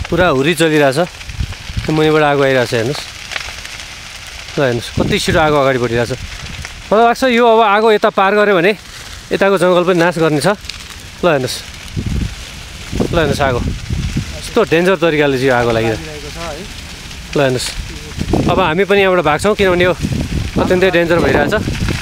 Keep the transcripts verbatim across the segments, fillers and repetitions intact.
पुरा हुरी चलिरहेछ। मुनिबाट आगो आइरहेछ हेर्नुहोस् ल हेर्नुहोस् कति छिटो आगो अगाडि बढिरहेछ। मलाई लाग्छ यो अब आगो यता पार गऱ्यो भने यताको जङ्गल पनि नाश गर्ने छ। ल हेर्नुहोस् ल हेर्नुहोस् आगो यस्तो डेन्जर तरिकाले चाहिँ आगो लागिरहेको छ है। ल हेर्नुहोस् अब हामी पनि यहाँबाट भाग्छौँ किनभने यो अत्यन्तै डेन्जर भइरहेछ।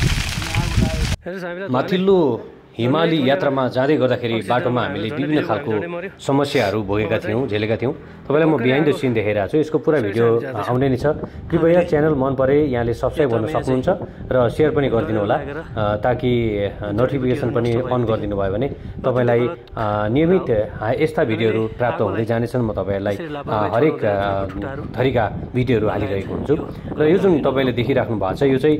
माथिल्लो हिमाली यात्रामा जाँदै गर्दाखेरि बाटोमा हामीले विभिन्न खालको समस्याहरू भोगेका थियौँ झेलेका थियौँ। तपाईँलाई म बिहाइन्ड द सिन देखाइरहेको छु। यसको पुरा भिडियो आउने नै छ। कृपया च्यानल मन परे यहाँले सब्सक्राइब गर्न सक्नुहुन्छ र सेयर पनि गरिदिनु होला ताकि नोटिफिकेसन पनि अन गरिदिनु भयो भने तपाईँलाई नियमित यस्ता भिडियोहरू प्राप्त हुँदै जानेछन्। म तपाईँहरूलाई हरेक थरीका भिडियोहरू हालिरहेको हुन्छु। र यो जुन तपाईँले देखिराख्नु भएको छ यो चाहिँ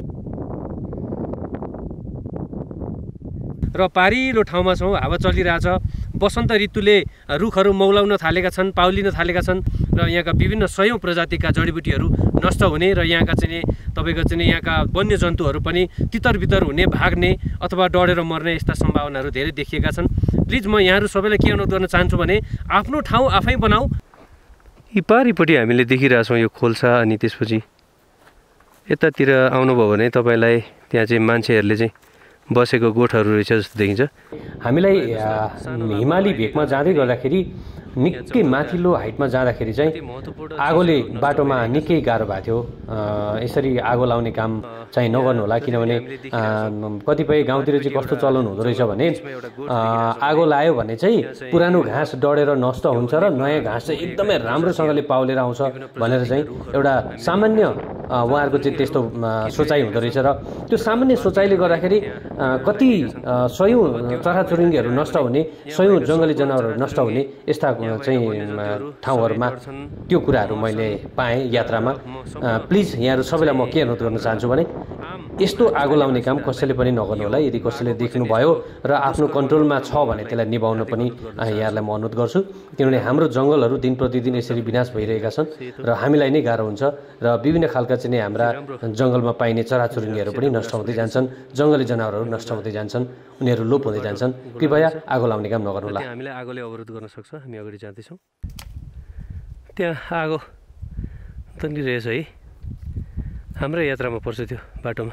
र पारिलो ठाउँमा छौँ। हावा चलिरहेछ। वसन्त ऋतुले रुखहरू मौलाउन थालेका छन्, पाउलिन थालेका छन् र यहाँका विभिन्न सयौँ प्रजातिका जडीबुटीहरू नष्ट हुने र यहाँका चाहिँ तपाईँको चाहिँ यहाँका वन्यजन्तुहरू पनि तितर बितर हुने, भाग्ने अथवा डढेर मर्ने यस्ता सम्भावनाहरू धेरै देखिएका छन्। प्लिज म यहाँहरू सबैलाई के अनुरोध गर्न चाहन्छु भने आफ्नो ठाउँ आफै बनाऊ। यी पारिपट्टि हामीले देखिरहेछौँ यो खोल्सा अनि त्यसपछि यतातिर आउनुभयो भने तपाईँलाई त्यहाँ चाहिँ मान्छेहरूले चाहिँ बसेको गोठहरू रहेछ जस्तो देखिन्छ। हामीलाई हिमाली भेकमा जाँदै गर्दाखेरि निकै माथिल्लो हाइटमा जाँदाखेरि चाहिँ आगोले बाटोमा निकै गाह्रो भएको थियो। यसरी आगो लाउने काम चाहिँ नगर्नु होला किनभने कतिपय गाउँतिर चाहिँ कस्तो चलन हुँदो रहेछ भने आगो लायो भने चाहिँ पुरानो घाँस डढेर नष्ट हुन्छ र नयाँ घाँस चाहिँ एकदमै राम्रोसँगले पाउलेर आउँछ भनेर चाहिँ एउटा सामान्य उहाँहरूको चाहिँ त्यस्तो सोचाइ हुँदो रहेछ। र त्यो सामान्य सोचाइले गर्दाखेरि कति सयौँ चराचुरुङ्गीहरू नष्ट हुने, सयौँ जङ्गली जनावरहरू नष्ट हुने यस्ता चाहिँ ठाउँहरूमा त्यो कुराहरू मैले पाएँ यात्रामा। प्लिज यहाँहरू सबैलाई म के अनुरोध गर्न चाहन्छु भने यस्तो आगो लाउने काम कसैले पनि नगर्नु होला। यदि कसैले देख्नुभयो र आफ्नो कन्ट्रोलमा छ भने त्यसलाई निभाउन पनि यहाँहरूलाई म अनुरोध गर्छु किनभने हाम्रो जङ्गलहरू दिन प्रतिदिन यसरी विनाश भइरहेका छन् र हामीलाई नै गाह्रो हुन्छ र विभिन्न खालका चाहिँ हाम्रा जङ्गलमा पाइने चराचुरुङ्गीहरू पनि नष्ट हुँदै जान्छन्, जङ्गली जनावरहरू नष्ट हुँदै जान्छन्, उनीहरू लोप हुँदै जान्छन्। कृपया आगो लाउने काम नगर्नु होला। हामीलाई आगोले अवरोध गर्न सक्छ। हामी अगाडि जाँदैछौँ। त्यहाँ आगो तन्किरहेछ है। हाम्रै यात्रामा पर्छ त्यो बाटोमा।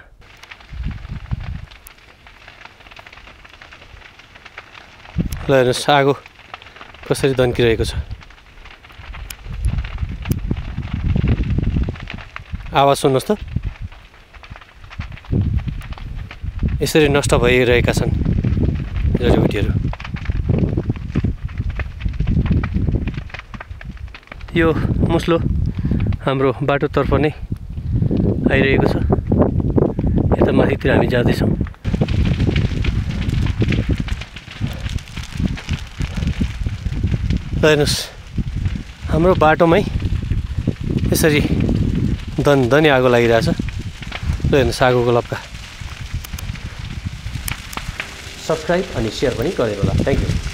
ल हेर्नुहोस् आगो कसरी तन्किरहेको छ। आवाज सुन्नुहोस् त। यसरी नष्ट भइरहेका छन् जडीबुटीहरू। यो मुस्लो हाम्रो बाटोतर्फ नै आइरहेको छ। यता माथितिर हामी जाँदैछौँ। हेर्नुहोस् हाम्रो बाटोमै यसरी धन धनी आगो लागिरहेछ। हेर्नुहोस् आगोको लप्का। सब्सक्राइब अनि सेयर पनि गरिदिनु होला। Thank you.